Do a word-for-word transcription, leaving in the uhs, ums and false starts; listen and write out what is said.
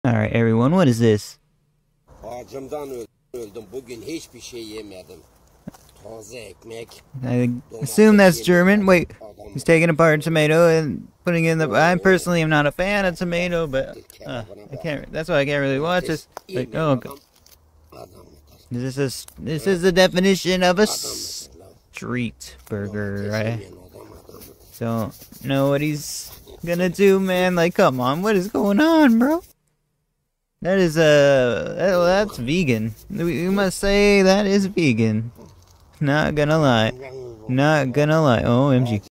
Alright everyone, what is this? Acımdan öldüm. Bugün hiçbir şey yemedim. Taze ekmek. I assume that's German. Wait, he's taking apart a tomato and putting in the... I personally am not a fan of tomato, but... Uh, I can't... That's why I can't really watch this. Like, oh, this is, this is the definition of a street burger, right? Don't know what he's gonna do, man. Like, come on, what is going on, bro? That is, uh, that, that's vegan. We must say that is vegan. Not gonna lie. Not gonna lie. O M G.